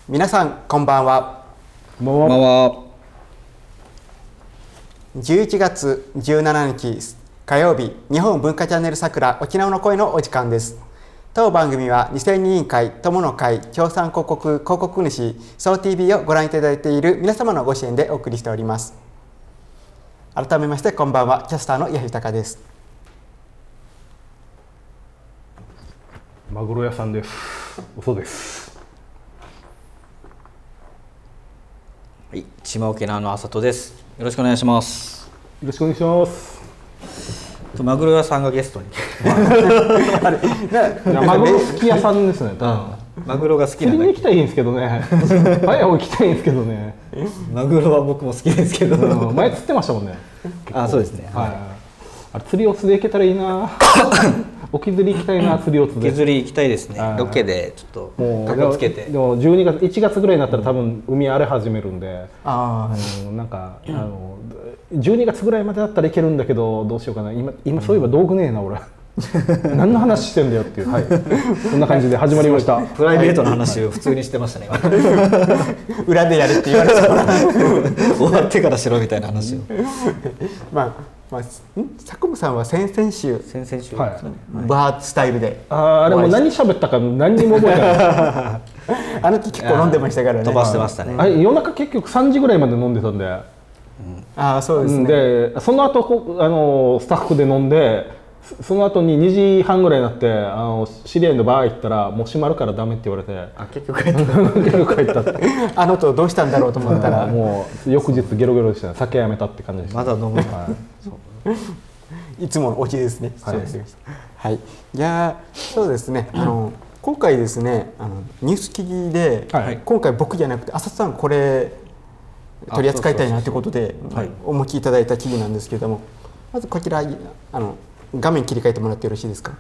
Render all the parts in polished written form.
皆さんこんばんは。 こんばんは。 11月17日火曜日、日本文化チャンネルさくら沖縄の声のお時間です。当番組は2002委員会友の会協賛広告広告主総 TV をご覧いただいている皆様のご支援でお送りしております。改めましてこんばんは、キャスターの矢豊です。 マグロ屋さんです。嘘です。 はい、島沖縄のあさとです。よろしくお願いします。 よろしくお願いします。 マグロ屋さんがゲストに。 あれ、マグロ好き屋さんですね。 マグロが好きな釣りに行きたいんですけどね。前は行きたいんですけどね。 マグロは僕も好きですけど。 前釣ってましたもんね。 あ、そうですね。 はい。あれ釣りオツで行けたらいいな。沖釣り行きたいな、釣りオツで。 沖釣り行きたいですね。ロケでちょっとかっこつけて。 でも12月1月ぐらいになったら多分海荒れ始めるんで、なんか12月ぐらいまでだったらいけるんだけどどうしようかな。今そういえば道具ねえな俺。何の話してんだよっていう、はい、そんな感じで始まりました。 プライベートの話を普通にしてましたね。 裏でやるって言われて終わってからしろみたいな話を。 佐久間さんは先々週バースタイルで、 あれも何喋ったか何にも覚えてない。 あの時結構飲んでましたからね。 飛ばしてましたね。 あれ夜中結局3時ぐらいまで飲んでたんで、 あ、そうですね。 でその後スタッフで飲んで、その後に2時半ぐらいになって知り合いのバー行ったらもう閉まるからダメって言われて、 結局帰ったってあのとどうしたんだろうと思ったらもう翌日ゲロゲロでしたね。酒やめたって感じでした。 まだ飲む。 いつものオチですね。 はい。 はい。いやそうですね。今回ですね、ニュース記事で、今回僕じゃなくて浅田さんこれ取り扱いたいなということでお持ちいただいた記事なんですけれども、まずこちら画面切り替えてもらってよろしいですか。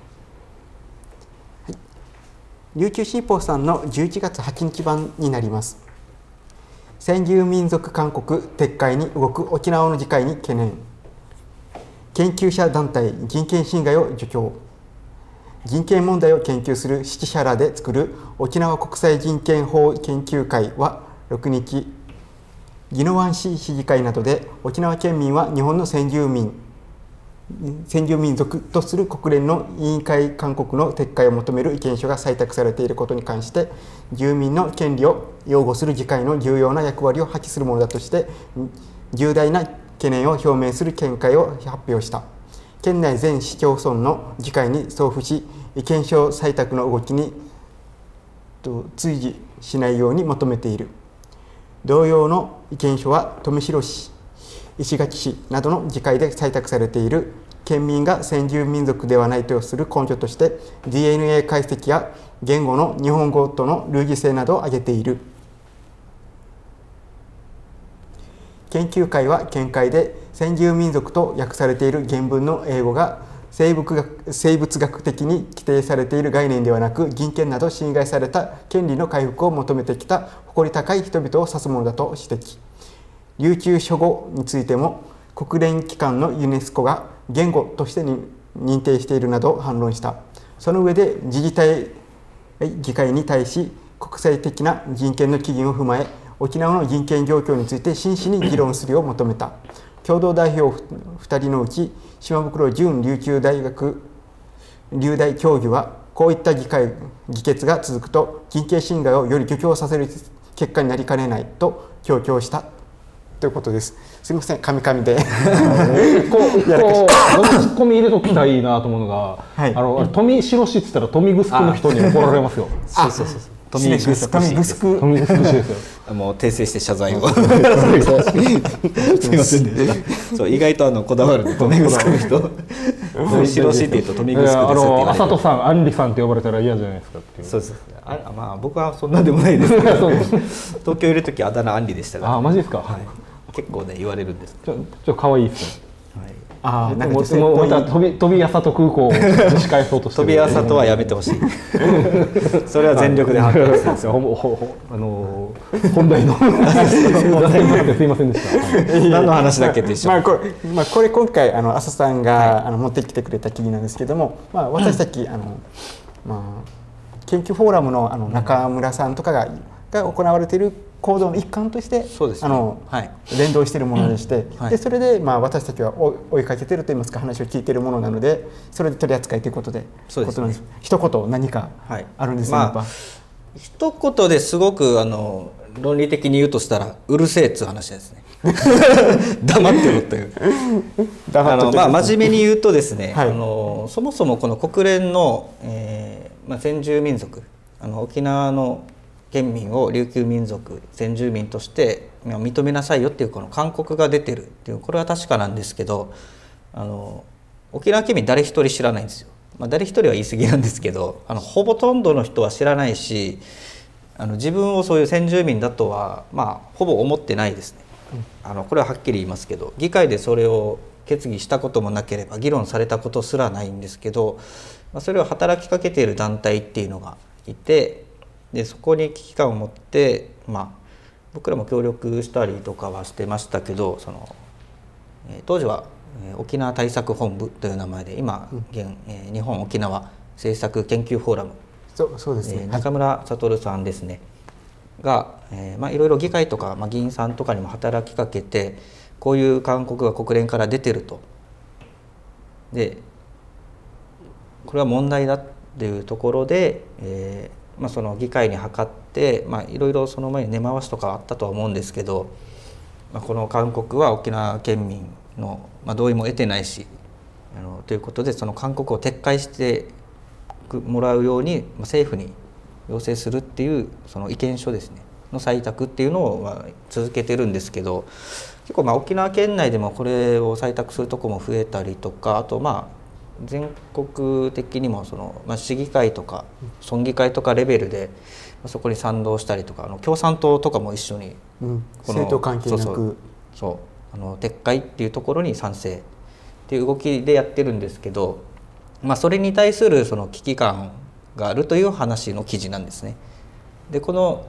はい、琉球新報さんの11月8日版になります。先住民族勧告撤回に動く沖縄の議会に懸念。研究者団体人権侵害を助長。人権問題を研究する識者らで作る沖縄国際人権法研究会は6日、宜野湾市市議会などで沖縄県民は日本の先住民族とする国連の委員会勧告の撤回を求める意見書が採択されていることに関して、住民の権利を擁護する議会の重要な役割を発揮するものだとして重大な懸念を表明する見解を発表した。県内全市町村の議会に送付し、意見書採択の動きに追事しないように求めている。同様の意見書は富城市、石垣市などの議会で採択されている。県民が先住民族ではないとする根拠として DNA 解析や言語の日本語との類似性などを挙げている。研究会は見解で先住民族と訳されている原文の英語が生物学的に規定されている概念ではなく、人権など侵害された権利の回復を求めてきた誇り高い人々を指すものだと指摘。琉球諸語についても国連機関のユネスコが言語として認定しているなど反論した。その上で自治体議会に対し国際的な人権の基準を踏まえ、沖縄の人権状況について真摯に議論するよう求めた。共同代表2人のうち島袋淳琉球大学琉大教授は、こういった議決が続くと人権侵害をより助長させる結果になりかねないと強調したということです。すみません、カミカミでツッコミ入れときたいなと思うのが、富城市って言ったら富城の人に怒られますよ。 そう富城市ですよ。もう訂正して謝罪を。すみませんでした。そう、意外とこだわる富城の人。富城市って言うと富城ですって言われて。 あさとさん、あんりさんって呼ばれたら嫌じゃないですかっていう。 そうです。まあ僕はそんなでもないですけど。東京いる時あだ名あんりでしたから。 あ、マジですか。 結構ね言われるんです。 ちょっと可愛いですね。 ああ、なんかまた飛び朝と空港を蒸し返そうとしてる。 飛び朝とはやめてほしい。それは全力で反対ですよ。 本題のすいませんでした。 何の話だっけって一緒。 これ今回浅さんが持ってきてくれた記事なんですけども、私たち研究フォーラムの中村さんとかがが行われている行動の一環として、 そうですね、はい、 連動しているものでして、 はい、 でそれで私たちは追いかけているといいますか、話を聞いているものなので、それで取り扱いということで、 そうですね、 一言何かあるんですか？ 一言ですごく論理的に言うとしたらうるせえっつう話ですね。黙ってろという真面目に言うとですね、はい、そもそもこの国連の、先住民族、沖縄の県民を琉球民族先住民として認めなさいよっていうこの勧告が出てるっていう、これは確かなんですけど、沖縄県民誰一人知らないんですよ。誰一人は言い過ぎなんですけど、ほとんどの人は知らないし、自分をそういう先住民だとはほぼ思ってないですね。これははっきり言いますけど、議会でそれを決議したこともなければ議論されたことすらないんですけど、それを働きかけている団体っていうのがいて、でそこに危機感を持って、僕らも協力したりとかはしてましたけど、当時は沖縄対策本部という名前で、今、日本沖縄政策研究フォーラム、 そうですね、 中村悟さんですねが、いろいろ議会とか、議員さんとかにも働きかけて、こういう勧告が国連から出てると、でこれは問題だっていうところで、その議会に諮って、いろいろその前に根回しとかあったとは思うんですけど、この勧告は沖縄県民の同意も得てないし、ということで、その勧告を撤回してもらうように政府に要請するっていう、その意見書ですねの採択っていうのを続けてるんですけど、結構沖縄県内でもこれを採択するとこも増えたりとか、あと全国的にも市議会とか村議会とかレベルでそこに賛同したりとか、共産党とかも一緒に、 政党関係なく撤回っていうところに賛成っていう動きでやってるんですけど、それに対するその危機感があるという話の記事なんですね。でこの、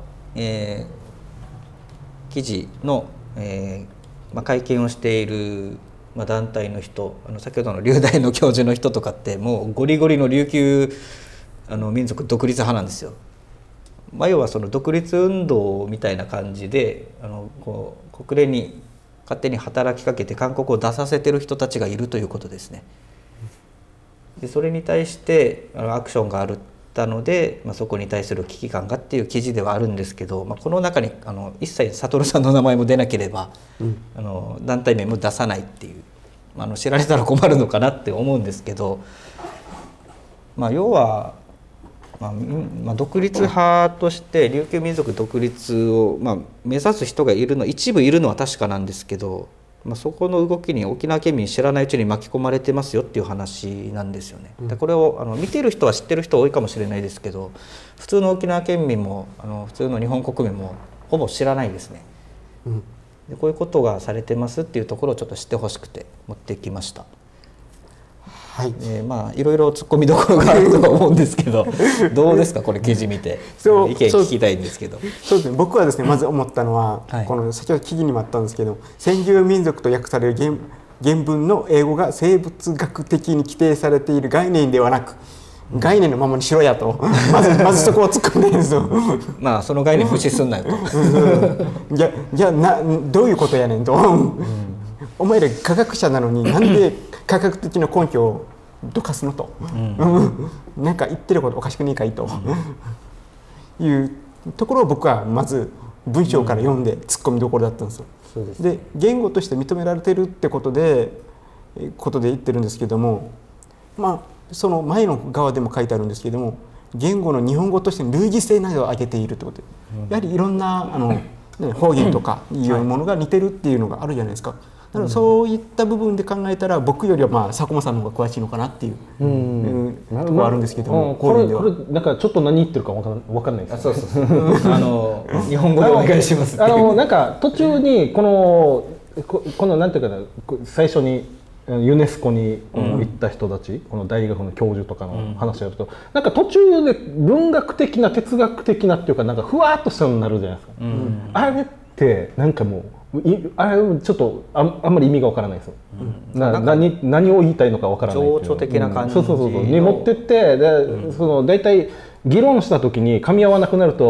記事の、会見をしている団体の人、先ほどの琉大の教授の人とかってもうゴリゴリの琉球民族独立派なんですよ。要はその独立運動みたいな感じで国連に勝手に働きかけて勧告を出させてる人たちがいるということですね。でそれに対してアクションがあったので、そこに対する危機感がっていう記事ではあるんですけど、この中に一切悟さんの名前も出なければ、団体名も出さないっていう、知られたら困るのかなって思うんですけど、要は、独立派として琉球民族独立を、目指す人が一部いるのは確かなんですけど、そこの動きに沖縄県民知らないうちに巻き込まれてますよっていう話なんですよね。でこれを見てる人は知ってる人多いかもしれないですけど、普通の沖縄県民も普通の日本国民もほぼ知らないですね。でこういうことがされてますっていうところをちょっと知ってほしくて持ってきました。はい、いろいろ突っ込みどころがあるとは思うんですけどどうですかこれ記事見て意見聞きたいんですけど。 そうですね、僕はですねまず思ったのは、この先ほど記事にもあったんですけど、先住民族と訳される原文の英語が生物学的に規定されている概念ではなく、概念のままにしろやとまずそこを突っ込んでるんですよ。 その概念無視すんなよとじゃあどういうことやねんとお前ら科学者なのになんで科学的な根拠をどかすのと、なんか言ってることおかしくねえかいと、いうところを僕はまず文章から読んで突っ込みどころだったんですよ。で言語として認められてるってことで言ってるんですけども、その前の側でも書いてあるんですけども、言語の日本語としての類似性などを挙げているってことで、やはりいろんな方言とかいうものが似てるっていうのがあるじゃないですか。だからそういった部分で考えたら僕よりは佐久間さんの方が詳しいのかなっていうところはあるんですけども、 これなんかちょっと何言ってるか分かんないです、 そう日本語でお願いしますってなんか途中にこのなんていうかな、最初にユネスコに行った人たち、この大学の教授とかの話をやると、なんか途中で文学的な哲学的なっていうか、なんかふわっとしたのになるじゃないですか。あれってなんかもうあれちょっそあんまり意味がわからないですよ。何を言いたいのかわからない。 情緒的な感じに持ってって、でだいたい議論した時に噛み合わなくなると、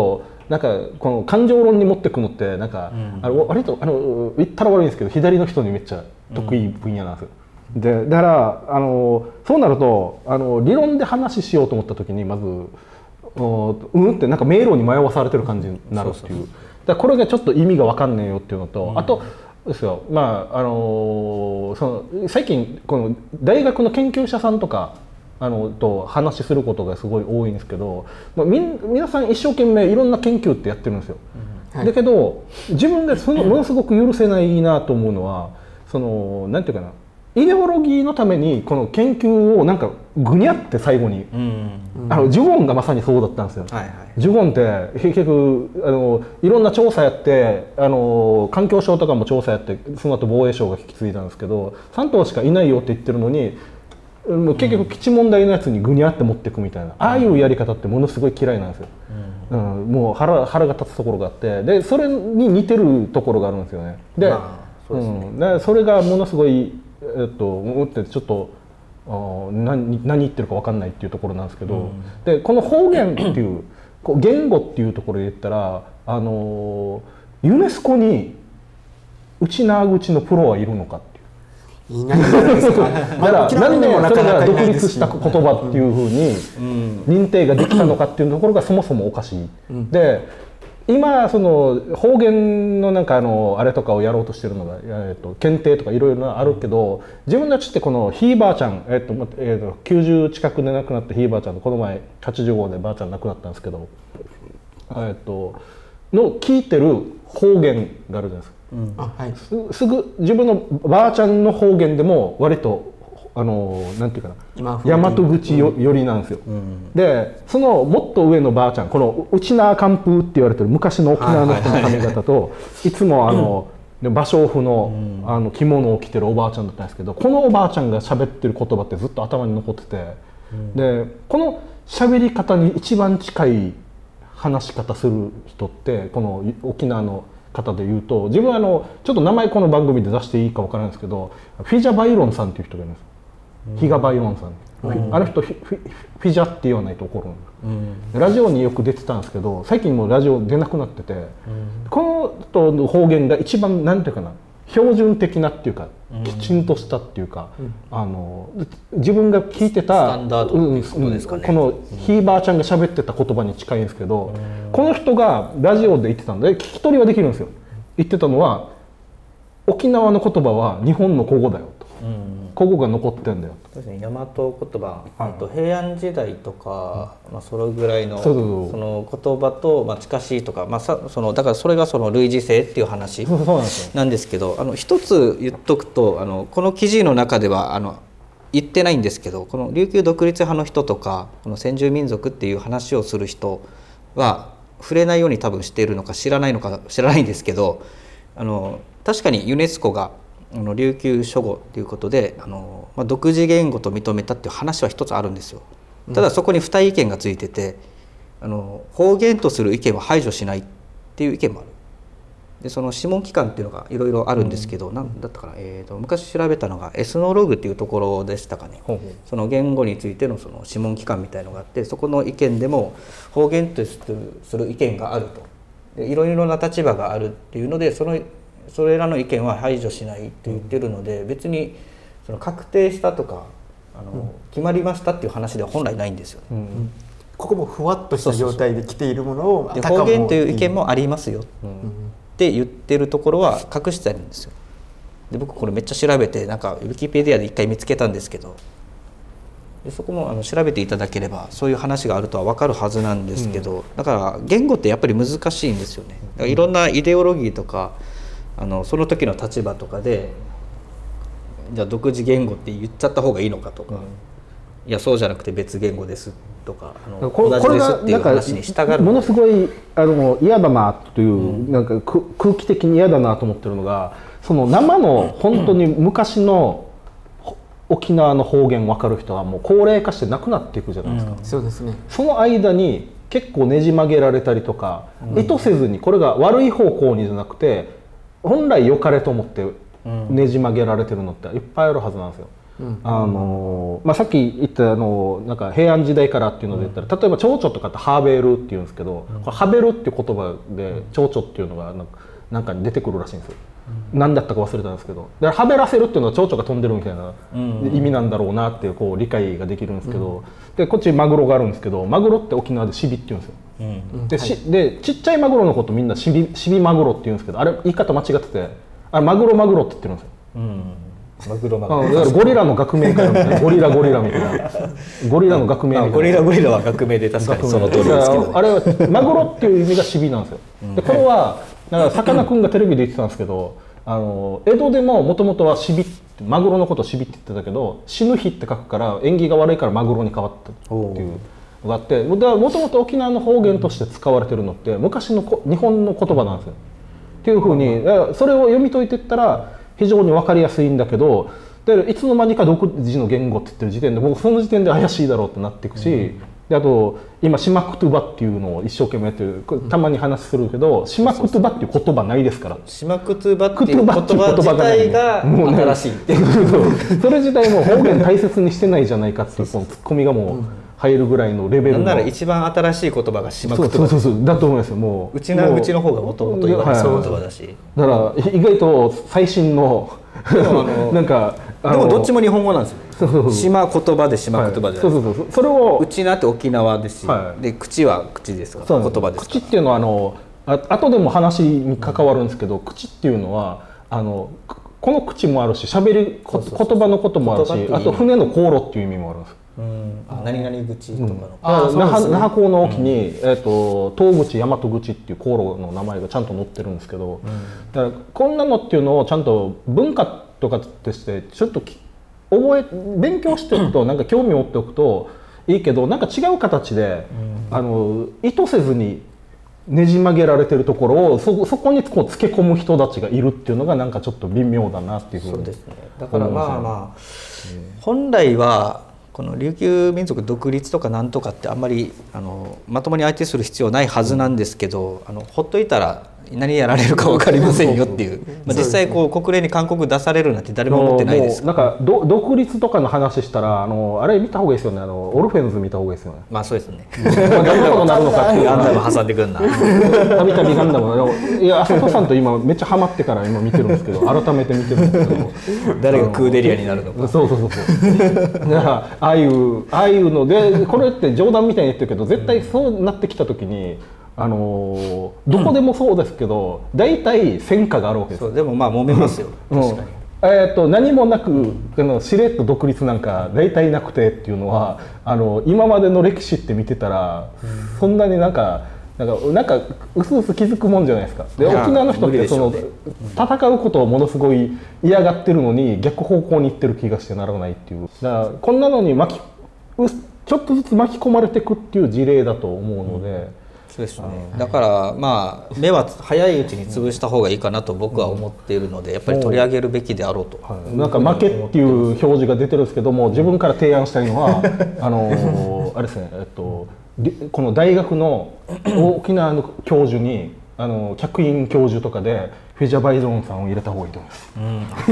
なんかこの感情論に持ってくのってなんか、割と言ったら悪いんですけど左の人にめっちゃ得意分野なんですよ。でだからそうなると理論で話しようと思った時にまずってなんか迷路に迷わされてる感じになるっていう。だからこれがちょっと意味が分かんねえよっていうのと、あとですよ、まあその最近この大学の研究者さんとかと話することがすごい多いんですけど、まあ、皆さん一生懸命いろんな研究ってやってるんですよ。だけど自分でものすごく許せないなと思うのはなんていうかな、イデオロギーのためにこの研究をなんかぐにゃって最後に、ジュゴンがまさにそうだったんですよ。ジュゴンって結局いろんな調査やって環境省とかも調査やってその後防衛省が引き継いだんですけど3頭しかいないよって言ってるのにもう結局基地問題のやつにぐにゃって持っていくみたいな、ああいうやり方ってものすごい嫌いなんですよ。もう腹が立つところがあって、でそれに似てるところがあるんですよね。で、それがものすごいってちょっと何言ってるか分かんないっていうところなんですけど、でこの方言っていう言語っていうところで言ったらユネスコに内縄口のプロはいるのかっていう。いないじゃないですか。だから何でもそれが独立した言葉っていうふうに認定ができたのかっていうところがそもそもおかしい。で今その方言のなんかあれとかをやろうとしてるのが検定とかいろいろあるけど、自分たちってこのひいばあちゃん90近くで亡くなったひいばあちゃんのこの前85でばあちゃん亡くなったんですけどの聞いてる方言があるじゃないですか。すぐ自分のばあちゃんの方言でも割となんていうかな大和口寄りなんですよ。でそのもっと上のばあちゃん、この内縄寒風って言われてる昔の沖縄の人の髪型といつも芭蕉布の着物を着てるおばあちゃんだったんですけど、このおばあちゃんが喋ってる言葉ってずっと頭に残ってて、でこの喋り方に一番近い話し方する人ってこの沖縄の方で言うと、自分はちょっと名前この番組で出していいか分からないんですけど、フィジャ・バイロンさんっていう人がいるんです。ヒガバイロンさん、あの人フィジャって言わないと怒る、ラジオによく出てたんですけど最近もうラジオ出なくなってて、この人の方言が一番なんていうかな標準的なっていうかきちんとしたっていうか、自分が聞いてたスタンダードっていうことですかね。 このひいばあちゃんが喋ってた言葉に近いんですけど、この人がラジオで言ってたので聞き取りはできるんですよ。言ってたのは沖縄の言葉は日本の古語だよと、古語が残ってんだよと。 そうですね、大和言葉、平安時代とか、それぐらいのその言葉と近しいとか、だからそれがその類似性っていう話なんですけど、一つ言っとくとこの記事の中では言ってないんですけど、この琉球独立派の人とかこの先住民族っていう話をする人は触れないように多分しているのか知らないのか知らないんですけど、確かにユネスコが琉球諸語ということで独自言語と認めたっていう話は一つあるんですよ。ただそこに二意見がついてて、方言とする意見は排除しないっていう意見もある。でその諮問機関っていうのがいろいろあるんですけど、何だったかな、昔調べたのがエスノログっていうところでしたかね。その言語についてのその諮問機関みたいのがあって、そこの意見でも方言とする意見があると、いろいろな立場があるっていうのでそれらの意見は排除しないって言ってるので、別にその確定したとか決まりましたっていう話では本来ないんですよね。 ここもふわっとした状態で来ているものを方言という意見もありますよって言ってるところは隠してあるんですよ。で僕これめっちゃ調べてなんかウィキペディアで一回見つけたんですけど、でそこも調べていただければそういう話があるとは分かるはずなんですけど、だから言語ってやっぱり難しいんですよね。だからいろんなイデオロギーとかその時の立場とかでじゃあ独自言語って言っちゃった方がいいのかとか、いやそうじゃなくて別言語ですとか同じですっていう話に従うものすごい嫌だなという、なんか空気的に嫌だなと思ってるのが、その生の本当に昔の沖縄の方言分かる人はもう高齢化してなくなっていくじゃないですか。 そうですね。 その間に結構ねじ曲げられたりとか、意図せずにこれが悪い方向にじゃなくて本来良かれと思ってねじ曲げられてるのっていっぱいあるはずなんですよ。 さっき言ったなんか平安時代からっていうので言ったら、例えば蝶々とかってハーベルっていうんですけど、これハベルっていう言葉で蝶々っていうのがなんか出てくるらしいんですよ。何だったか忘れたんですけど、だからはべらせるっていうのは蝶々が飛んでるみたいな意味なんだろうなっていうこう理解ができるんですけど、でこっちマグロがあるんですけど、マグロって沖縄でシビって言うんですよ。でちっちゃいマグロのことみんなシビマグロって言うんですけど、あれ言い方間違ってて、あれマグロって言ってるんですよ。 マグロだからゴリラの学名かよみたいな、ゴリラみたいな、ゴリラの学名みたいな。 ゴリラは学名で確かにその通りですけど、 あれはマグロっていう意味がシビなんですよ。でこれはだからさかなクンがテレビで言ってたんですけど、江戸でももともとはシビってマグロのことをシビって言ってたけど、死ぬ日って書くから縁起が悪いからマグロに変わったっていうのがあって、もともと沖縄の方言として使われてるのって昔の日本の言葉なんですよ。っていうふうにそれを読み解いていったら非常に分かりやすいんだけど、でいつの間にか独自の言語って言ってる時点で僕その時点で怪しいだろうってなっていくし、であと今シマクトゥバっていうのを一生懸命やってる、たまに話するけど、シマクトゥバっていう言葉ないですから。 シマクトゥバっていう言葉自体が新しいっていうそれ自体も方言大切にしてないじゃないかっていうツッコミがもう入るぐらいのレベルの。 なんなら一番新しい言葉がシマクトゥバ。 そうだと思いますよ。もううちの方がもともと言われた言葉だし、 だから意外と最新のなんかでもどっちも日本語なんですよ。島言葉で島言葉で、 それをうちなって沖縄ですし、で口は口ですか、言葉ですか。 口っていうのは後でも話に関わるんですけど、口っていうのはこの口もあるし、喋り言葉のこともあるし、あと船の航路っていう意味もあるんですよ。 何々口とかの、 那覇港の沖に東口大和口っていう航路の名前がちゃんと載ってるんですけど、だからこんなのっていうのをちゃんと文化とかとしてちょっと勉強しておくと、なんか興味を持っておくといいけど、なんか違う形で意図せずにねじ曲げられてるところをそこにこうつけ込む人たちがいるっていうのがなんかちょっと微妙だなっていうふうに。 そうですね。だから本来はこの琉球民族独立とかなんとかってあんまりまともに相手する必要ないはずなんですけど、ほっといたら何やられるか分かりませんよっていう、実際こう国連に勧告出されるなんて誰も思ってないです。 なんか独立とかの話したらあれ見た方がいいですよね。オルフェンズ見た方がいいですよね。 まあそうですね。 どんなことになるのかっていう。 ガンダム挟んでくんな。 たびたびガンダム。いや浅戸さんと今めっちゃハマってから今見てるんですけど、改めて見てるんですけど、 誰がクーデリアになるのか。 そうだからああいうので、これって冗談みたいに言ってるけど、絶対そうなってきた時にどこでもそうですけど、大体戦果があるわけです。 そうでもまあ揉めますよ。確かに。 何もなくしれっと独立なんか大体なくてっていうのは今までの歴史って見てたら、そんなになんかうすうす気づくもんじゃないですか。で沖縄の人って戦うことをものすごい嫌がってるのに逆方向に行ってる気がしてならないっていう。だからこんなのにちょっとずつ巻き込まれていくっていう事例だと思うので。 そうですね。だからまあ目は早いうちに潰した方がいいかなと僕は思っているので、やっぱり取り上げるべきであろうと。 なんか負けっていう表示が出てるんですけども、自分から提案したいのはあれですね、この大学の沖縄の教授に客員教授とかでフェジャバイゾーンさんを入れた方がいいと思います。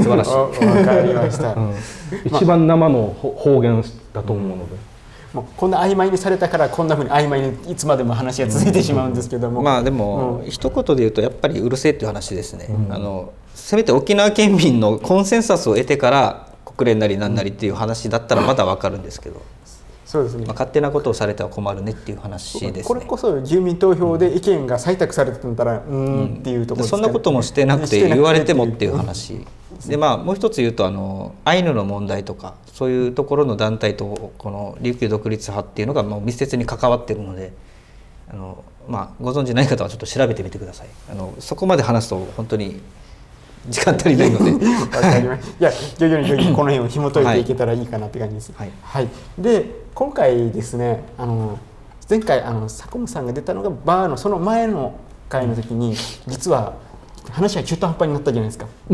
素晴らしい。 わかりました。 一番生の方言だと思うので。 もうこんな曖昧にされたからこんなふうに曖昧にいつまでも話が続いてしまうんですけども、 まあでも一言で言うとやっぱりうるせえっていう話ですね。せめて沖縄県民のコンセンサスを得てから国連なりなんなりっていう話だったらまだ分かるんですけど、 そうですね、 勝手なことをされては困るねっていう話ですね。 これこそ住民投票で意見が採択されてたらっていうところですかね。 そんなこともしてなくて言われてもっていう話で、もう一つ言うとアイヌの問題とかそういうところの団体とこの琉球独立派っていうのがもう密接に関わっているので、ご存じない方はちょっと調べてみてください。そこまで話すと本当に時間足りないのでわかりました。いや徐々にこの辺を紐解いていけたらいいかなって感じです。はい、はい、で今回ですね、前回佐久間さんが出たのがバーのその前の回の時に実は話が中途半端になったじゃないですか。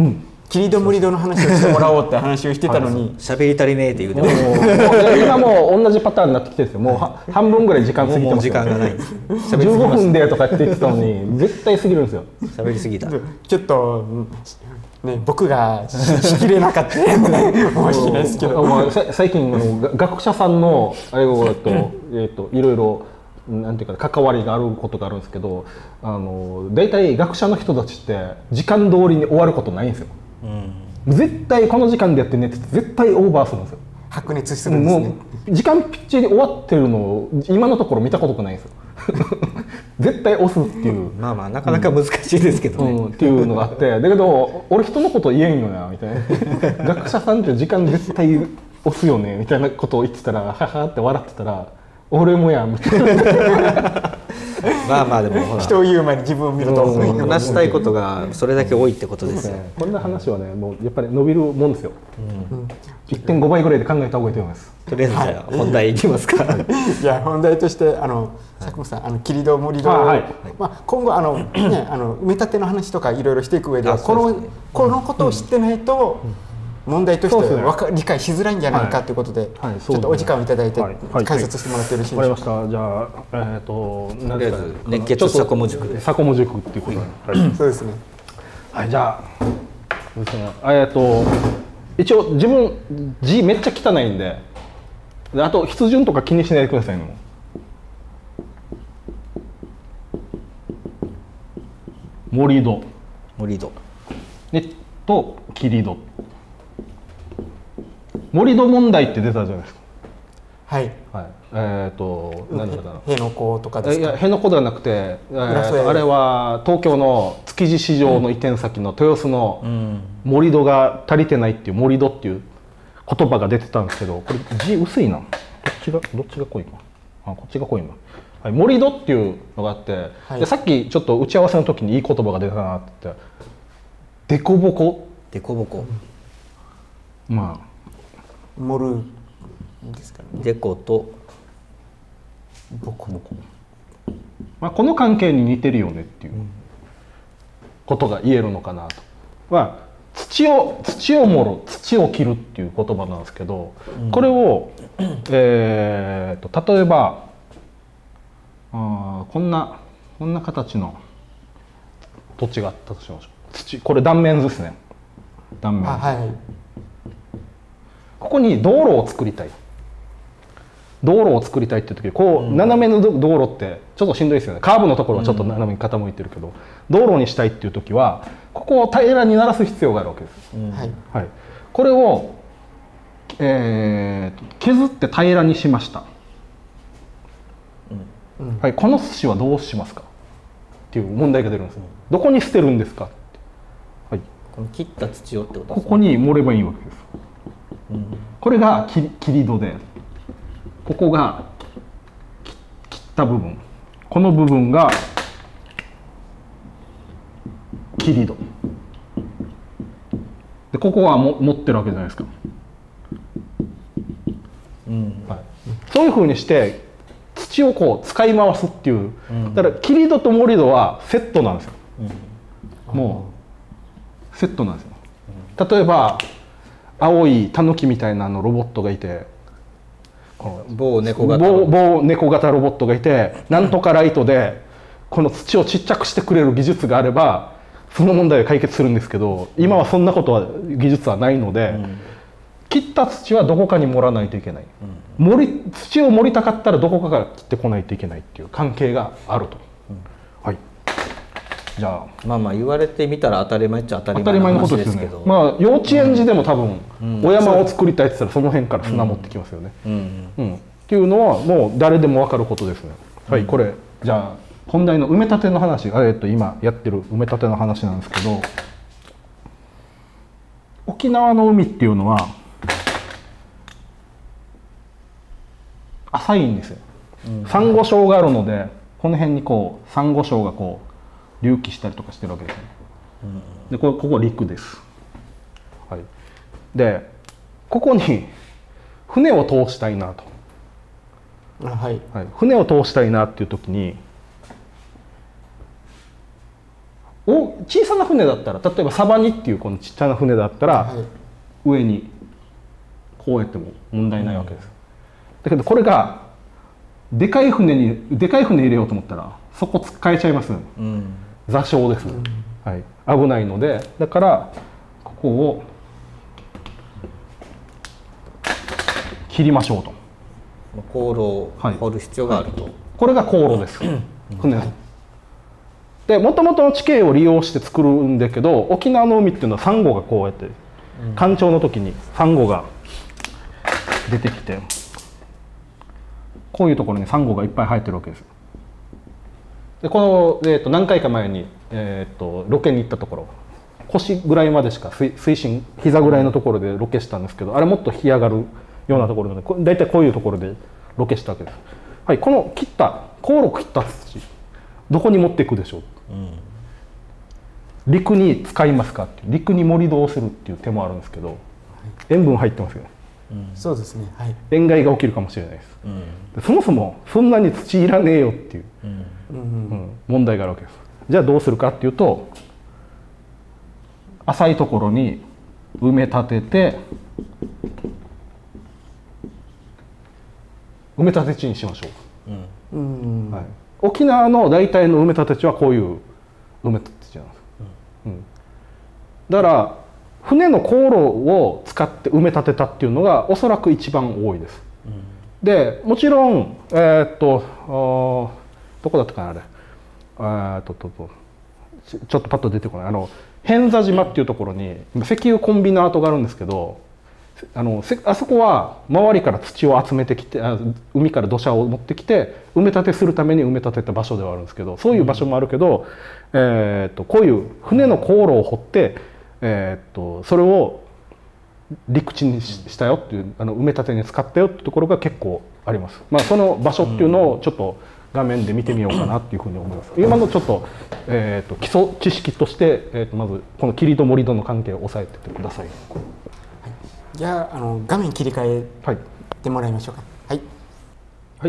霧戸森戸の話をしてもらおうって話をしてたのに喋り足りねえって言うて今もう同じパターンになってきてるんですよ。もう半分ぐらい時間過ぎてます。 時間がない。 15分でとかって言ってたのに絶対過ぎるんですよ。 喋りすぎた。 ちょっとね、僕がしきれなかった申し訳ないですけど最近学者さんのあれをいろいろなんていうか関わりがあることがあるんですけど、大体学者の人たちって時間通りに終わることないんですよ。絶対この時間でやってねって絶対オーバーするんですよ。 白熱するんですね。 もう時間ぴっちり終わってるのを今のところ見たことがないんですよ。絶対押すっていう。 まあまあなかなか難しいですけどね、 っていうのがあって、だけど俺人のこと言えんよなみたいな。学者さんって時間絶対押すよねみたいなことを言ってたらははって笑ってたら俺もやんみたいな。 まあまあでもほら人を言う前に自分を見ると話したいことがそれだけ多いってことですよ。 こんな話はねもうやっぱり伸びるもんですよ。1.5 倍ぐらいで考えた方がいいと思います。 とりあえずじゃあ本題いきますか。 いや本題として佐久間さん霧戸森戸、今後埋め立ての話とかいろいろしていく上ではこのことを知ってないと問題として理解しづらいんじゃないかということでちょっとお時間をいただいて解説してもらってよろしいでしょうか。 わかりました。じゃあとりあえず熱血サコモ塾でサコモ塾っていうことで、 そうですね。 はい、じゃあ一応自分字めっちゃ汚いんで、あと筆順とか気にしないでくださいね。盛り土と霧戸。盛り土問題って出たじゃないですか。 はい。 何だったかな。 辺野古とかですか。 いや辺野古ではなくて、あれは東京の築地市場の移転先の豊洲の盛り土が足りてないっていう盛り土っていう言葉が出てたんですけど、これ字薄いな。どっちが濃いか。こっちが濃いな。はい、盛り土っていうのがあって、でさっきちょっと打ち合わせの時にいい言葉が出たなって言って、デコボコ。まあ。 盛るですかね。 デコとボコ。 まあこの関係に似てるよねっていうことが言えるのかなと。土を盛る、土を切るっていう言葉なんですけど、これを例えばこんな形の土地があったとしましょう。これ断面図ですね。断面図。はい。ここに道路を作りたいっていう時斜めの道路ってちょっとしんどいですよね。カーブのところはちょっと斜めに傾いてるけど、道路にしたいっていう時はここを平らにならす必要があるわけです。はい、これを、削って平らにしました。はい、この寿司はどうしますかっていう問題が出るんです。どこに捨てるんですかって。はい、 この切った土をってことですね。 ここに盛ればいいわけです。これが霧戸で、ここが切った部分、この部分が霧戸で、ここは持ってるわけじゃないですか。はい、そういうふうにして土をこう使い回すっていう、だから霧戸と盛り土はセットなんですよ。もうセットなんですよ。例えば青いタヌキみたいなロボットがいて、 某猫型ロボットがいて、なんとかライトでこの土をちっちゃくしてくれる技術があればその問題は解決するんですけど、今はそんなことは技術はないので、切った土はどこかに盛らないといけない、土を盛りたかったらどこかから切ってこないといけないっていう関係があると。はい、じゃあまあ言われてみたら当たり前っちゃ当たり前の話ですけど、 幼稚園児でも多分お山を作りたいって言ったらその辺から砂持ってきますよね。っていうのはもう誰でも分かることですね。はい、これじゃあ本題の埋め立ての話、今やってる埋め立ての話なんですけど、沖縄の海っていうのは浅いんですよ。サンゴ礁があるので、この辺にこうサンゴ礁がこう隆起したりとかしてるわけですね。でここ陸です。はい、でここに船を通したいなと。船を通したいなっていう時に小さな船だったら、例えばサバニっていうこのちっちゃな船だったら、上にこうやっても問題ないわけです。だけどこれがでかい船入れようと思ったらそこ使えちゃいます、座礁です、はい、危ないので、だからここを切りましょうと。 航路を掘る必要があると、 これが航路です、船でもともとの地形を利用して作るんだけど、沖縄の海っていうのはサンゴがこうやって干潮の時にサンゴが出てきて、こういうところにサンゴがいっぱい生えてるわけです。でこの、何回か前に、ロケに行ったところ、腰ぐらいまでしか水深膝ぐらいのところでロケしたんですけど、あれもっと干上がるようなところなので、大体こういうところでロケしたわけです。はい、この航路切った土どこに持っていくでしょう、陸に使いますかっていう、陸に盛り土をするっていう手もあるんですけど、塩分入ってますよね、 そうですね、はい、 塩害が起きるかもしれないです、そもそもそんなに土いらねえよっていう、問題があるわけです。じゃあどうするかっていうと、浅いところに埋め立てて、埋め立て地にしましょう、はい、沖縄の大体の埋め立て地はこういう埋め立て地なんです、だから船の航路を使って埋め立てたっていうのがおそらく一番多いです、でもちろんどこだったかな、あれちょっとパッと出てこない、偏座島っていうところに石油コンビナートがあるんですけど、あそこは周りから土を集めてきて、海から土砂を持ってきて埋め立てするために埋め立てた場所ではあるんですけど、そういう場所もあるけど、こういう船の航路を掘って、それを陸地にしたよっていう、埋め立てに使ったよっていうところが結構あります。その場所っていうのをちょっと画面で見てみようかなっていうふうに思います。今のちょっと、基礎知識として、まずこの霧と盛り土の関係を押さえててください。 じゃあ、画面切り替えてもらいましょうか。はい。 はい、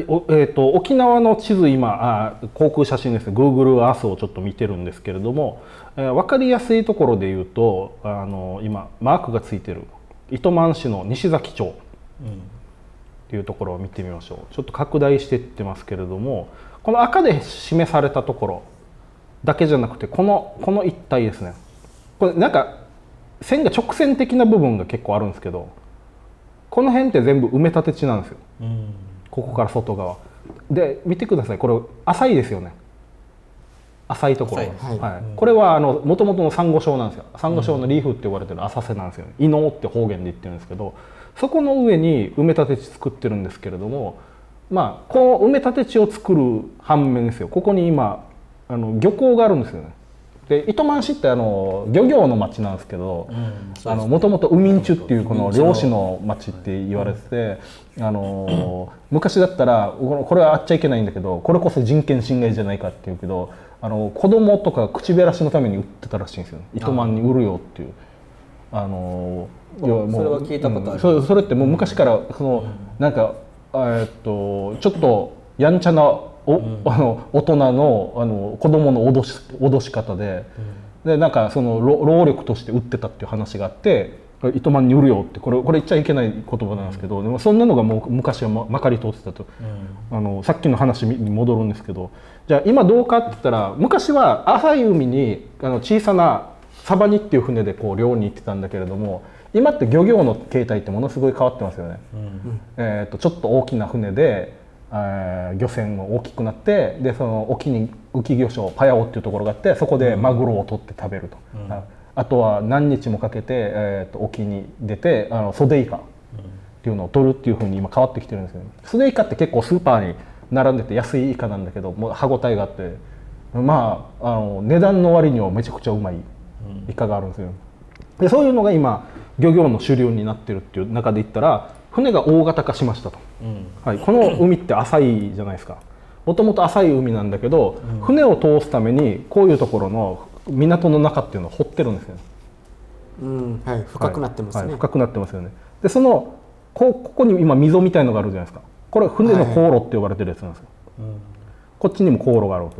沖縄の地図今航空写真ですね、 Google Earth をちょっと見てるんですけれども、分かりやすいところで言うと、今マークがついてる糸満市の西崎町っていうところを見てみましょう。ちょっと拡大していってますけれども、この赤で示されたところだけじゃなくて、この一帯ですね、これなんか線が直線的な部分が結構あるんですけど、この辺って全部埋め立て地なんですよ、ここから外側で見てください。これ浅いですよね、浅いところ、はい、これはもともとのサンゴ礁なんですよ。サンゴ礁のリーフって呼ばれてる浅瀬なんですよね。伊能って方言で言ってるんですけど、そこの上に埋め立て地作ってるんですけれども、この埋め立て地を作る反面ですよ、ここに今漁港があるんですよね。で糸満市って漁業の町なんですけど、もともと海んちゅっていうこの漁師の町って言われてて、昔だったらこれはあっちゃいけないんだけど、これこそ人権侵害じゃないかっていうけど、子供とか口減らしのために売ってたらしいんですよ、糸満に売るよっていう。 それは聞いたことある。 それってもう昔からなんかちょっとやんちゃな大人の子供の脅し方で、なんか労力として売ってたっていう話があって、糸満に売るよって、これ言っちゃいけない言葉なんですけど、でもそんなのがもう昔はまかり通ってたと、さっきの話に戻るんですけど、じゃあ今どうかって言ったら、昔は浅い海に小さなサバニっていう船でこう漁に行ってたんだけれども、今って漁業の形態ってものすごい変わってますよね。ちょっと大きな船で漁船が大きくなって、でその沖に浮き漁礁パヤオっていうところがあって、そこでマグロを取って食べると、あとは何日もかけて、沖に出てソデイカっていうのを取るっていうふうに今変わってきてるんですよね。ソデイカって結構スーパーに並んでて安いイカなんだけど、もう歯ごたえがあって、値段の割にはめちゃくちゃうまいイカがあるんですよ。でそういうのが今漁業の主流になってるっていう中で言ったら、船が大型化しましたと、はい、この海って浅いじゃないですか。もともと浅い海なんだけど、船を通すためにこういうところの港の中っていうのを掘ってるんですよね。 はい、深くなってますね。 深くなってますよね。でここに今溝みたいのがあるじゃないですか。これ船の航路って呼ばれてるやつなんですよ。こっちにも航路があるわけです。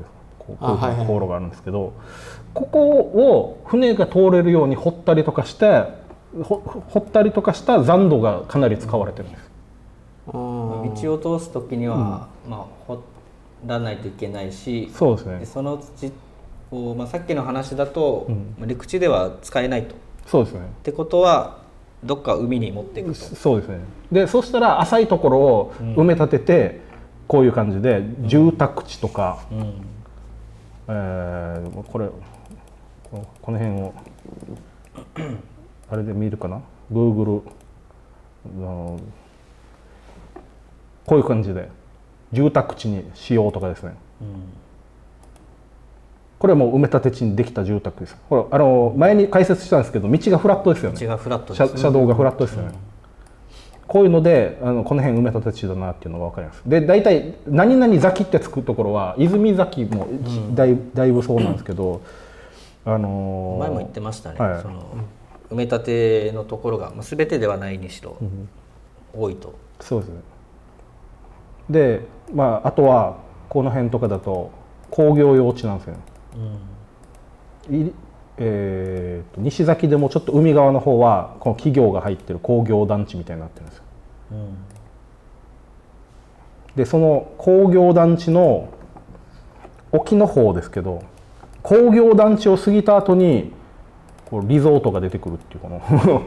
こういう航路があるんですけど、ここを船が通れるように掘ったりとかした残土がかなり使われてるんです。 道を通す時には、掘らないといけないし、 そうですね。 でその土を、さっきの話だと、陸地では使えないと。 そうですね。 ってことはどっか海に持っていくと。 そうですね。でそうしたら浅いところを埋め立てて、こういう感じで住宅地とか、この辺をあれで見るかな、 Google こういう感じで住宅地にしようとかですね、これはもう埋め立て地にできた住宅です。これ前に解説したんですけど、道がフラットですよね。 道がフラットですね。 車道がフラットですよね。こういうのでこの辺埋め立て地だなっていうのが分かります。で大体何々崎ってつくところは泉崎もだいぶそうなんですけど、 前も言ってましたね、その埋め立てのところが、全てではないにしろ、多いと。 そうですね。であとはこの辺とかだと工業用地なんですよね。西崎でもちょっと海側の方はこの企業が入ってる工業団地みたいになってるんですよ。でその工業団地の沖の方ですけど、工業団地を過ぎた後にこうリゾートが出てくるっていうこの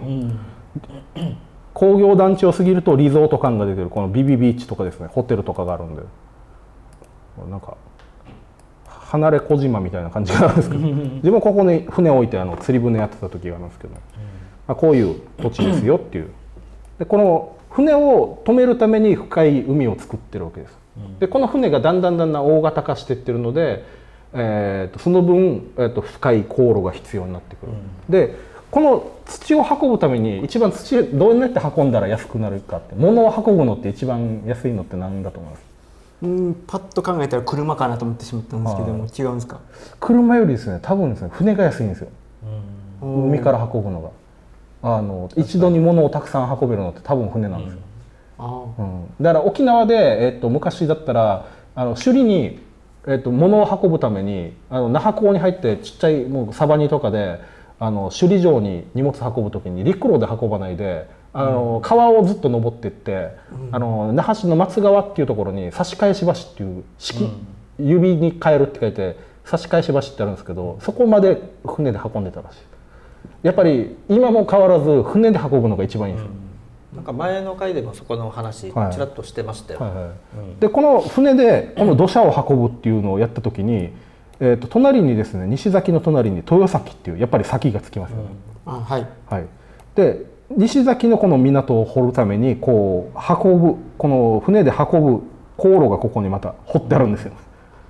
工業団地を過ぎるとリゾート感が出てるこのビビビーチとかですね、ホテルとかがあるんで、なんか離れ小島みたいな感じがあるんですけど自分ここに船を置いて釣り船やってた時があるんですけど、こういう土地ですよっていう。でこの船を止めるために深い海を作ってるわけです。でこの船がだんだん大型化していってるので、その分、深い航路が必要になってくる。でこの土を運ぶために一番土どうやって運んだら安くなるかって、物を運ぶのって一番安いのって何だと思います？ パッと考えたら車かなと思ってしまったんですけども、違うんですか？ 車よりですね、多分ですね、船が安いんですよ。海から運ぶのが一度に物をたくさん運べるのって多分船なんですよ。だから沖縄で、昔だったら首里に、物を運ぶために那覇港に入ってちっちゃいもうサバニとかで首里城に荷物運ぶ時に陸路で運ばないで川をずっと登っていって、那覇市の松川っていうところに差し返し橋っていう指に変えるって書いて差し返し橋ってあるんですけど、そこまで船で運んでたらしい。やっぱり今も変わらず船で運ぶのが一番いいんですよ。 なんか前の回でもそこの話ちらっとしてましたよ。 でこの船でこの土砂を運ぶっていうのをやった時に、隣にですね、西崎の隣に豊崎っていうやっぱり崎がつきますよね。で西崎のこの港を掘るためにこうこの船で運ぶ航路がここにまた掘ってあるんですよ。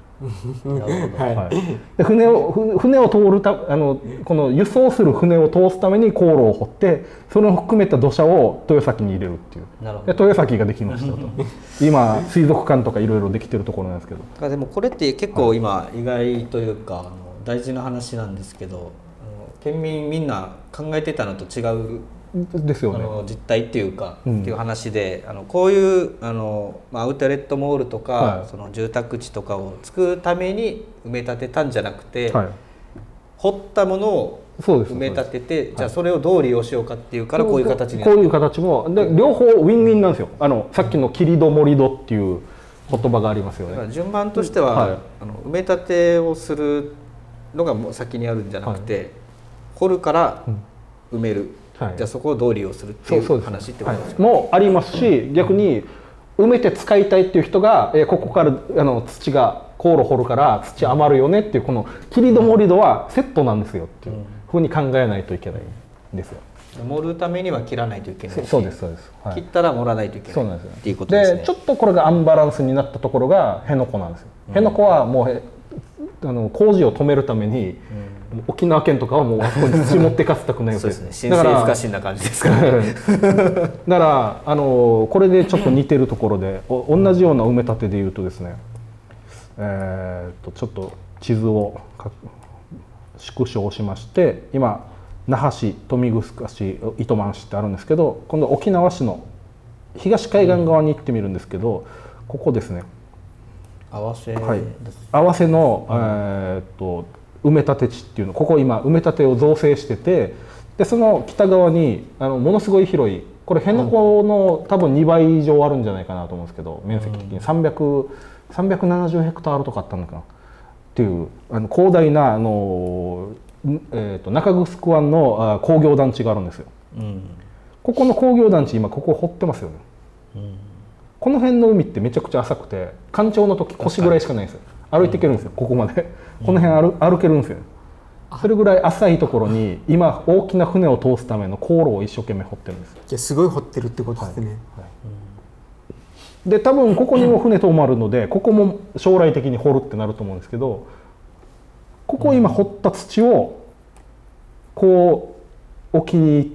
で船を通るこの輸送する船を通すために航路を掘って、それを含めた土砂を豊崎に入れるっていう。で豊崎ができましたと今水族館とかいろいろできてるところなんですけど、 でもこれって結構今意外というか大事な話なんですけど、県民みんな考えてたのと違うですよね。 実態っていうか、っていう話でこういうアウトレットモールとか、その住宅地とかを作るために埋め立てたんじゃなくて、掘ったものを埋め立てて、じゃあそれをどう利用しようかっていうからこういう形になって、 こういう形もで両方ウィンウィンなんですよ。さっきの切り戸盛り戸っていう言葉がありますよね。 だから順番としては、埋め立てをするのがもう先にあるんじゃなくて、掘るから埋める。じゃあそこをどう利用するっていう話ってことですか？ もありますし、逆に埋めて使いたいっていう人が、ここから土が航路掘るから土余るよねっていうこの切り戸盛り戸はセットなんですよっていうふうに考えないといけないんですよ。 盛るためには切らないといけないし、 そうですそうです、 切ったら盛らないといけないっていうことですね。 でちょっとこれがアンバランスになったところが辺野古なんですよ。辺野古はもう工事を止めるために、沖縄県とかはもうあそこに土持ってかせたくないわけです。 申請難しいな感じですからね。 だからこれでちょっと似てるところで同じような埋め立てでいうとですね、ちょっと地図を縮小しまして、今那覇市、豊見城市、糸満市ってあるんですけど、今度沖縄市の東海岸側に行ってみるんですけど、ここですね、 合わせ、 はい、合わせの、埋め立て地っていうの、ここ今埋め立てを造成してて、でその北側にものすごい広い、これ辺野古の多分2倍以上あるんじゃないかなと思うんですけど、面積的に370ヘクタールとかあったのかなっていう広大な中城湾の工業団地があるんですよ。ここの工業団地今ここ掘ってますよね。この辺の海ってめちゃくちゃ浅くて、干潮の時腰ぐらいしかないんですよ。歩いていけるんですよ、ここまで。この辺歩けるんですよ。それぐらい浅いところに今大きな船を通すための航路を一生懸命掘ってるんです。 いや、すごい掘ってるってことですね。 で多分ここにも船止まるので、ここも将来的に掘るってなると思うんですけど、ここ今掘った土をこう置きに行って、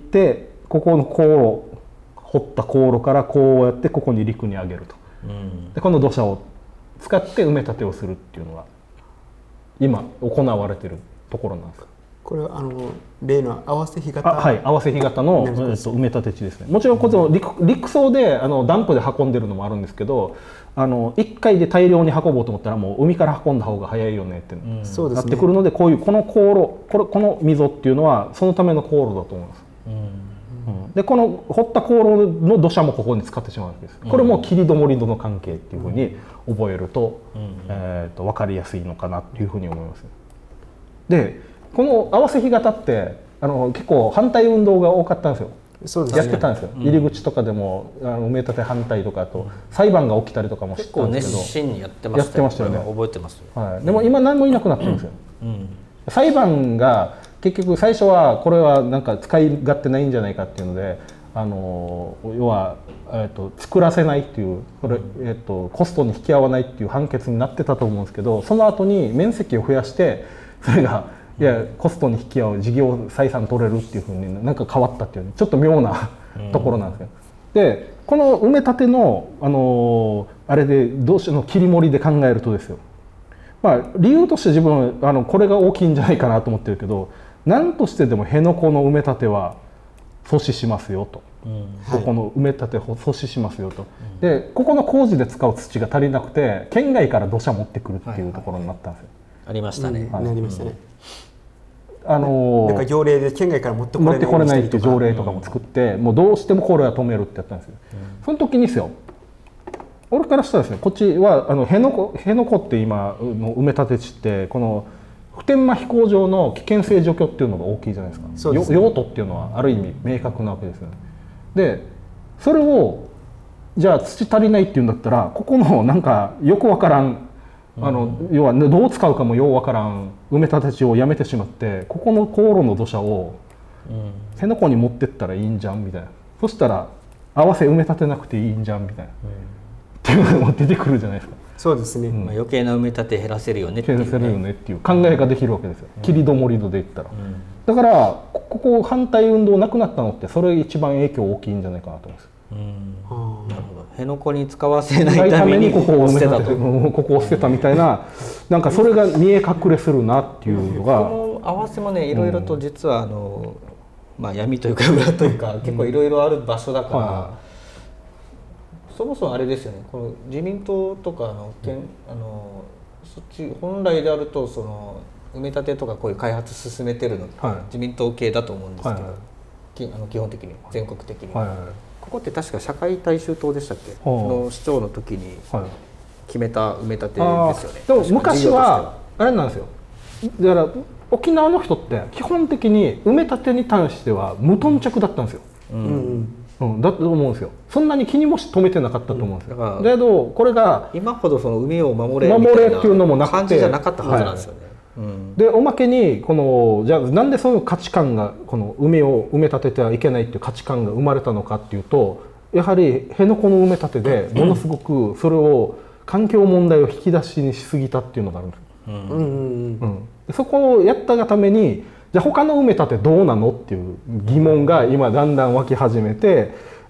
ここの航路、掘った航路からこうやってここに陸に上げると。でこの土砂を使って埋め立てをするっていうのが今行われてるところなんです。 これは例の合わせ干潟、 はい、合わせ干潟の埋め立て地ですね。もちろんこっちの陸送でダンプで運んでるのもあるんですけど、1回で大量に運ぼうと思ったらもう海から運んだ方が早いよねってなってくるので、こういうこの航路、この溝っていうのはそのための航路だと思います。でこの掘った航路の土砂もここに使ってしまうわけです。これも霧と盛り土の関係っていうふうに覚えると分かりやすいのかなっていうふうに思います。でこの合わせ干潟って結構反対運動が多かったんですよ。 そうですね、 やってたんですよ。入り口とかでも埋め立て反対とか、あと裁判が起きたりとかもしてたんですけど、 結構熱心にやってましたよね。覚えてますよ。 はい、でも今何もいなくなってるんですよ。裁判が結局最初はこれはなんか使い勝手ないんじゃないかっていうので、要は、作らせないっていう、これ、コストに引き合わないっていう判決になってたと思うんですけど、その後に面積を増やしてそれがいやコストに引き合う事業採算取れるっていうふうになんか変わったっていうちょっと妙なところなんですけど、でこの埋め立ての、あれでどうしても切り盛りで考えるとですよ、まあ、理由として自分はこれが大きいんじゃないかなと思ってるけど、何としてでも辺野古の埋め立ては阻止しますよと、ここの埋め立てを阻止しますよと、でここの工事で使う土が足りなくて県外から土砂持ってくるっていうところになったんですよ。 ありましたね。 なりましたね。なんか条例で県外から持ってこれないっていう条例とかも作って、もうどうしてもこれは止めるってやったんですよ。その時にですよ、俺からしたらですね、こっちは辺野古って今の埋め立て地ってこの普天間飛行場の危険性除去っていうのが大きいじゃないですか。 そうですね、 用途っていうのはある意味明確なわけですよね。でそれをじゃあ土足りないっていうんだったら、ここのなんかよくわからん要は、ね、どう使うかもようわからん埋め立て地をやめてしまって、ここの航路の土砂を辺野古に持ってったらいいんじゃんみたいな、そしたら合わせ埋め立てなくていいんじゃんみたいな、っていうのも出てくるじゃないですか。 そうですね、 まあ、余計な埋め立て減らせるよねっていう、 減らせるよねっていう考えができるわけですよ、霧戸盛り土で言ったら。だからここ反対運動なくなったのってそれ一番影響大きいんじゃないかなと思います。 なるほど。辺野古に使わせないためにここを捨てたと、ここを捨てたみたいな、なんかそれが見え隠れするなっていうのが、 この合わせもね、いろいろと実はまあ闇というか裏というか結構いろいろある場所だから、そもそもあれですよね。この自民党とかそっち本来であるとその埋め立てとかこういう開発進めてるのって、自民党系だと思うんですけど、基本的に全国的に。ここって確か社会大衆党でしたっけ、の市長の時に決めた埋め立てですよね。 でも昔はあれなんですよ。だから沖縄の人って基本的に埋め立てに対しては無頓着だったんですよ。だと思うんですよ。そんなに気にも留めてなかったと思うんですよ。だけどこれが今ほどその海を守れみたいな感じじゃなかったはずなんですよね。 でおまけにじゃあなんでその価値観がこの海を埋め立ててはいけないっていう価値観が生まれたのかっていうと、やはり辺野古の埋め立てでものすごくそれを環境問題を引き出しにしすぎたっていうのがあるんです。そこをやったがために、じゃあ他の埋め立てどうなのっていう疑問が今だんだん湧き始めて、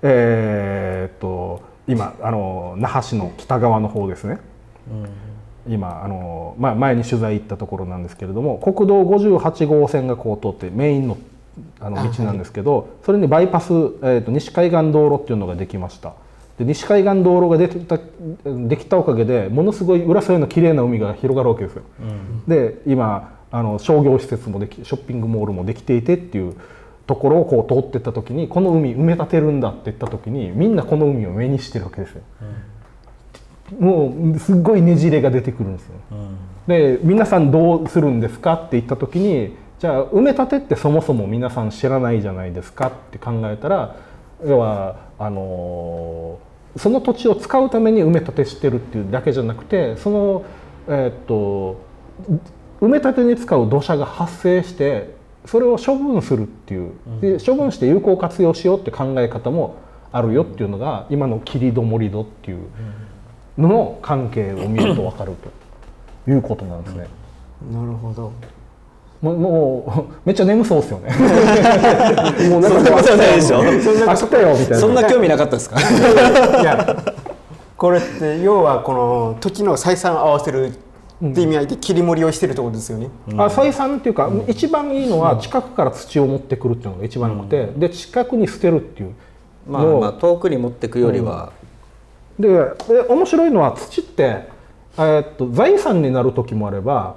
今那覇市の北側の方ですね。今前に取材行ったところなんですけれども、国道58号線がこう通ってメインの道なんですけど、それにバイパス、西海岸道路っていうのができました。 で西海岸道路ができたおかげでものすごい浦添の綺麗な海が広がるわけですよ。で今商業施設もショッピングモールもできていてっていうところをこう通ってった時にこの海埋め立てるんだって言った時にみんなこの海を目にしてるわけですよ。もうすっごいねじれが出てくるんですよ。で皆さんどうするんですかって言った時にじゃあ埋め立てってそもそも皆さん知らないじゃないですかって考えたら要はその土地を使うために埋め立てしてるっていうだけじゃなくてその埋め立てに使う土砂が発生してそれを処分するっていうで処分して有効活用しようって考え方もあるよっていうのが今の切り戸盛り土っていうのの関係を見ると分かるということなんですね。 なるほど。 もうめっちゃ眠そうですよね。 もうなんかそんなことないでしょ。 飽きたよみたいな。 そんな興味なかったですか。 いやこれって要はこの土地の採算を合わせるって意味合いで切り盛りをしてるってことですよね。 採算っていうか、一番いいのは近くから土を持ってくるっていうのが一番良くて、で近くに捨てるっていう。 まあ遠くに持ってくよりは。 で面白いのは土って財産になる時もあれば、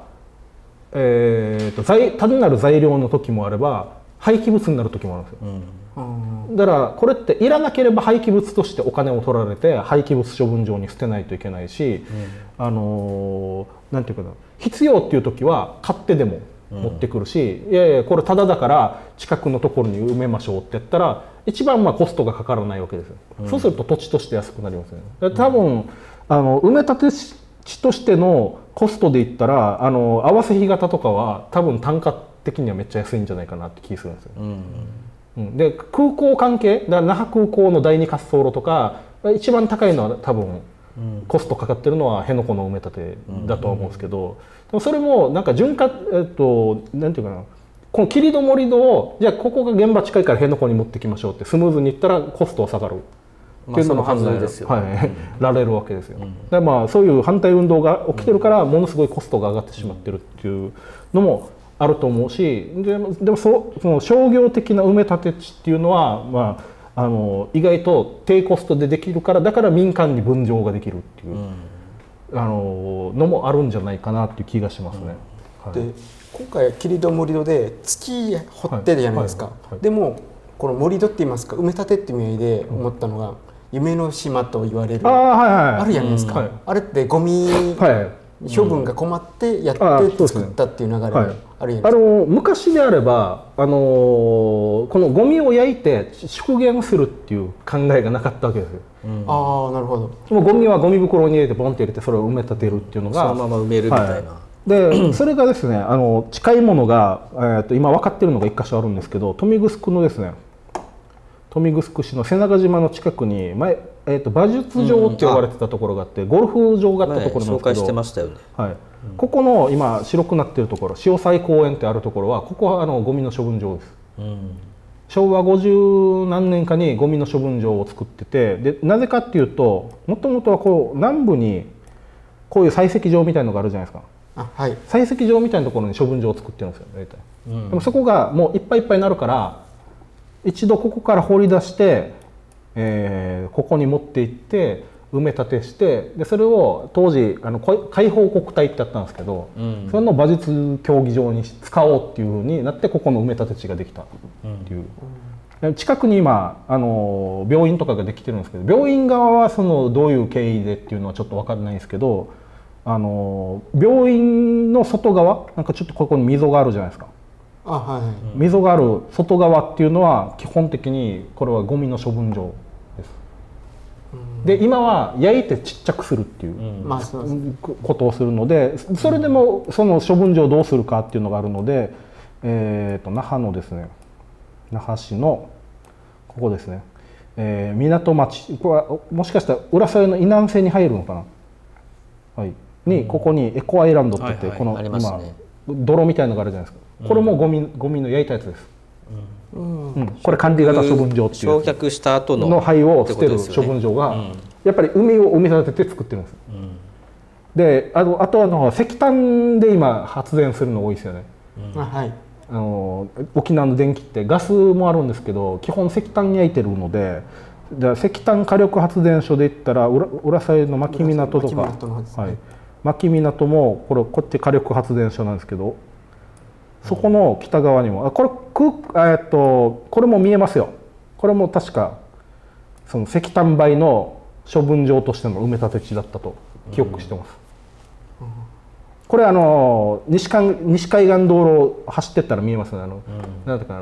単なる材料の時もあれば廃棄物になる時もあるんですよ。だからこれっていらなければ廃棄物としてお金を取られて廃棄物処分場に捨てないといけないし、なんていうかな必要っていう時は買ってでも持ってくるし、いやいやこれタダだから近くのところに埋めましょうってやったら一番コストがかからないわけですよ。そうすると土地として安くなりますよね。多分埋め立て地としてのコストで言ったら合わせ干潟とかは多分単価的にはめっちゃ安いんじゃないかなって気するんですよ。で空港関係だから那覇空港の第二滑走路とか一番高いのは多分コストかかってるのは辺野古の埋め立てだとは思うんですけど、でもそれもなんかなんていうかなこの切り戸盛り土をじゃあここが現場近いから辺野古に持ってきましょうってスムーズにいったらコストは下がる。っていうのも判断られるわけですよ。でそういう反対運動が起きてるからものすごいコストが上がってしまってるっていうのもあると思うし、でもその商業的な埋め立て地っていうのは意外と低コストでできるからだから民間に分譲ができるっていうのもあるんじゃないかなっていう気がしますね。 で今回切り戸盛り土で土掘ってるじゃないですか。でもこの盛り土って言いますか埋め立てっていう意味で思ったのが、夢の島と言われるあるじゃないですか。あれってゴミ処分が困ってやって作ったっていう流れがあるじゃないですか。 昔であればこのゴミを焼いて縮減するっていう考えがなかったわけですよ。 ああなるほど。 もうゴミはゴミ袋に入れてボンって入れてそれを埋め立てるっていうのがそのまま埋めるみたいな。 でそれがですね近いものが今分かってるのが1箇所あるんですけど豊見城のですね豊見城市の瀬長島の近くに馬術場って呼ばれてたところがあってゴルフ場があったところなんですけど、 紹介してましたよね。 ここの今白くなってるところ潮西公園ってあるところはここはゴミの処分場です。昭和50何年かにゴミの処分場を作っててでなぜかっていうともともとはこう南部にこういう採石場みたいのがあるじゃないですか。採石場みたいなところに処分場を作ってるんですよ大体。でもそこがもういっぱいいっぱいになるから一度ここから掘り出して、ここに持って行って埋め立てしてでそれを当時開放国体ってあったんですけど、それの馬術競技場に使おうっていうふうになってここの埋め立て地ができたっていう、近くに今病院とかができてるんですけど病院側はどういう経緯でっていうのはちょっと分からないんですけど病院の外側なんかちょっとここに溝があるじゃないですか。溝がある外側っていうのは基本的にこれはゴミの処分場です。で今は焼いてちっちゃくするっていうことをするのでそれでもその処分場をどうするかっていうのがあるので、那覇のですね那覇市のここですね、港町これはもしかしたら浦添の以南線に入るのかな、にここにエコアイランドって言ってこの今泥みたいなのがあるじゃないですか。これもゴミの焼いたやつです。これ管理型処分場っていう焼却した後の灰を捨てる処分場がやっぱり海を埋め立てて作ってるんです。であと石炭で今発電するの多いですよね。沖縄の電気ってガスもあるんですけど基本石炭焼いてるのでじゃあ石炭火力発電所で言ったら浦添の牧港とか、はい、牧港もこっち火力発電所なんですけど、そこの北側にもこれも見えますよ。これも確かその石炭灰の処分場としての埋め立て地だったと記憶してます。これ西海岸道路走ってったら見えますね。なんていうか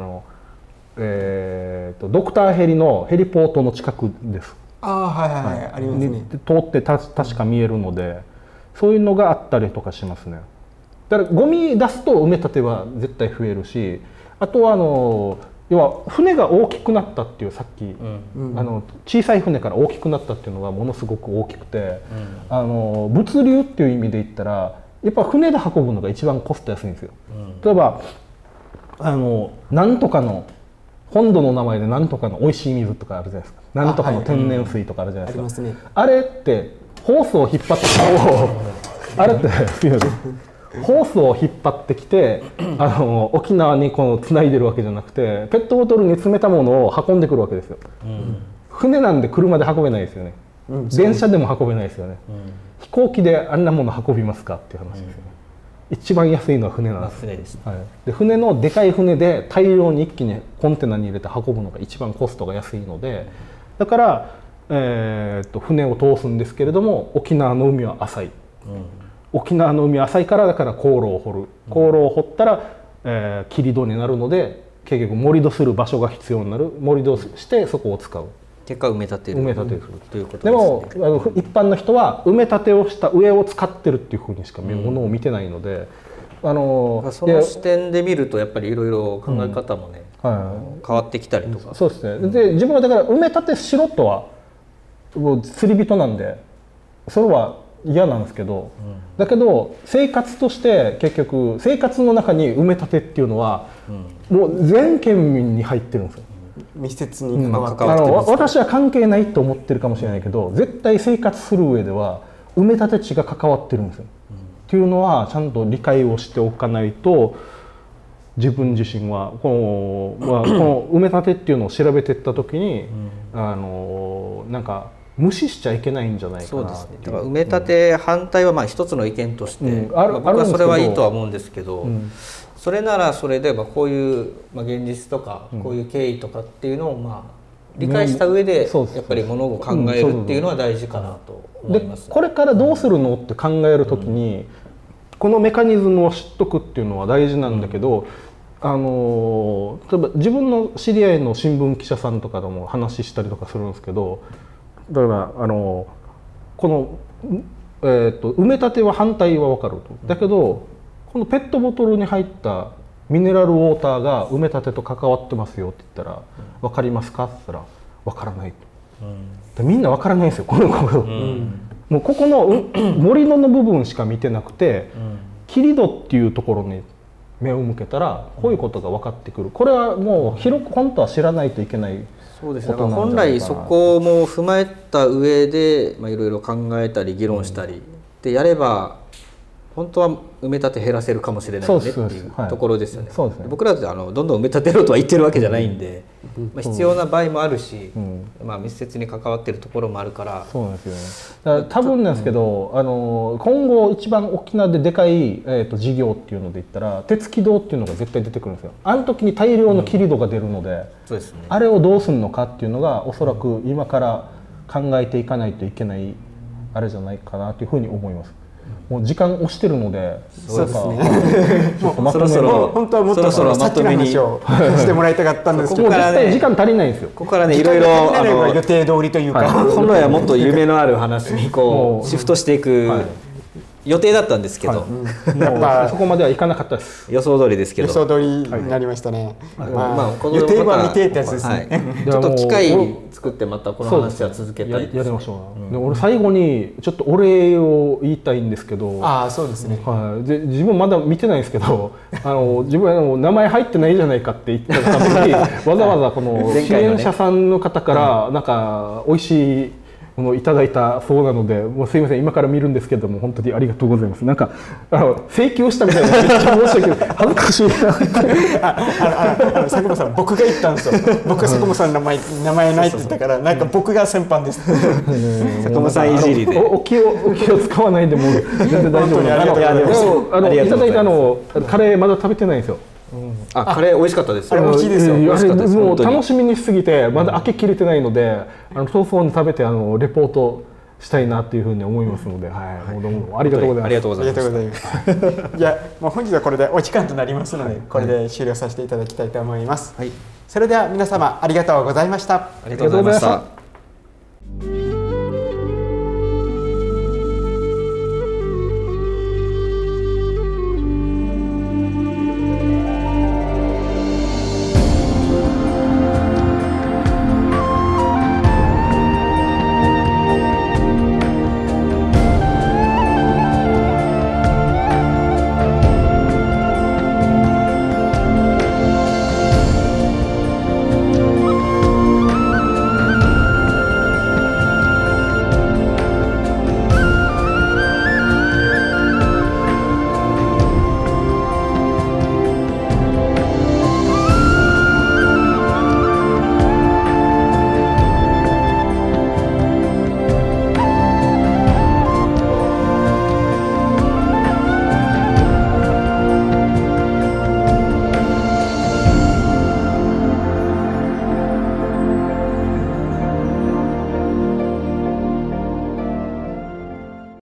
ドクターヘリのヘリポートの近くです。 ありますね。 通って確か見えるので、そういうのがあったりとかしますね。だからゴミ出すと埋め立ては絶対増えるし、あとは要は船が大きくなったっていう、さっき、小さい船から大きくなったっていうのがものすごく大きくて、物流っていう意味で言ったらやっぱ船で運ぶのが一番コスト安いんですよ。例えばなんとかの本土の名前でなんとかの美味しい水とかあるじゃないですか。なんとかの天然水とかあるじゃないですか。あれってホースを引っ張ってあれってホースを引っ張ってきて沖縄につないでるわけじゃなくて、ペットボトルに詰めたものを運んでくるわけですよ。船なんで車で運べないですよね。電車でも運べないですよね。飛行機であんなもの運びますかっていう話ですよね。一番安いのは船なんです。 船です。 で船のでかい船で大量に一気にコンテナに入れて運ぶのが一番コストが安いので、だから、船を通すんですけれども、沖縄の海は浅い。沖縄の海は浅いから、だから航路を掘る。航路を掘ったら、切戸になるので、結局盛り土する場所が必要になる。盛り土してそこを使う。 結果埋め立てる。 埋め立てるということですね。でも一般の人は埋め立てをした上を使ってるっていうふうにしかものを見てないので、 その視点で見るとやっぱりいろいろ考え方もね、変わってきたりとか。 そうですね。で自分はだから埋め立てしろとはもう釣り人なんでそれは嫌なんですけど、だけど生活として結局生活の中に埋め立てっていうのは、もう全県民に入ってるんですよ。 密接に関わって私は関係ないと思ってるかもしれないけど、絶対生活する上では埋め立て地が関わってるんですよ。っていうのはちゃんと理解をしておかないと、自分自身はこの埋め立てっていうのを調べていった時に、なんか無視しちゃいけないんじゃないかな。そうですね。 だから埋め立て反対はまあ一つの意見として、僕はそれはいいとは思うんですけど。それならそれでこういう現実とかこういう経緯とかっていうのを理解した上でやっぱりものを考えるっていうのは大事かなと思います。 でこれからどうするのって考えるときにこのメカニズムを知っとくっていうのは大事なんだけど、例えば自分の知り合いの新聞記者さんとかとも話したりとかするんですけど、だからこの、埋め立ては反対は分かると。だけどこのペットボトルに入ったミネラルウォーターが埋め立てと関わってますよって言ったら「分かりますか?」って言ったら「分からない」と。みんな分からないんですよ。もうここの盛り土の部分しか見てなくて、切り戸っていうところに目を向けたらこういうことが分かってくる。これはもう広く本当は知らないといけないことなんじゃないかな。 本来そこも踏まえた上でいろいろ考えたり議論したりでやれば本当は埋め立て減らせるかもしれないよねっていうところですよね。僕らってどんどん埋め立てろとは言ってるわけじゃないんで、必要な場合もあるし、密接に関わってるところもあるから。 そうですよね。だから多分なんですけど、今後一番沖縄ででかい事業っていうので言ったら鉄軌道っていうのが絶対出てくるんですよ。あの時に大量の切り戸が出るので、あれをどうするのかっていうのがおそらく今から考えていかないといけないあれじゃないかなというふうに思います。もう時間押してるので、 そうですね。そろそろ本当はもっとまとめにしてもらいたかったんですけど、 ここからね時間足りないんですよ。 ここからねいろいろ予定通りというか、 本来はもっと夢のある話にこうシフトしていく予定だったんですけど、 やっぱそこまではいかなかったです。 予想通りですけど。 予想通りになりましたね。予定は未定ってやつですね。 ちょっと機会作ってまたこの話は続けたい。 やりましょう。で俺最後にちょっとお礼を言いたいんですけど。 ああそうですね。 で自分まだ見てないんですけど、自分は名前入ってないじゃないかって言ってた時にわざわざこの支援者さんの方からなんか美味しいいただいたそうなので、もうすいません今から見るんですけども本当にありがとうございます。なんか請求したみたいなめっちゃ申し訳ない恥ずかしいな。 佐久間さん僕が言ったんですよ。僕は佐久間さんの名前ないって言ったからなんか僕が先般です。 佐久間さんいじりでお気を使わないでも全然大丈夫なんで。いただいたカレーまだ食べてないんですよ。 カレー美味しかったです。 美味しいですよ。 もう楽しみにしすぎてまだ開けきれてないので、早々に食べてレポートしたいなっていうふうに思いますので、はい、どうもありがとうございます。 ありがとうございます。 じゃあもう本日はこれでお時間となりますので、これで終了させていただきたいと思います。はい、それでは皆様ありがとうございました。 ありがとうございました。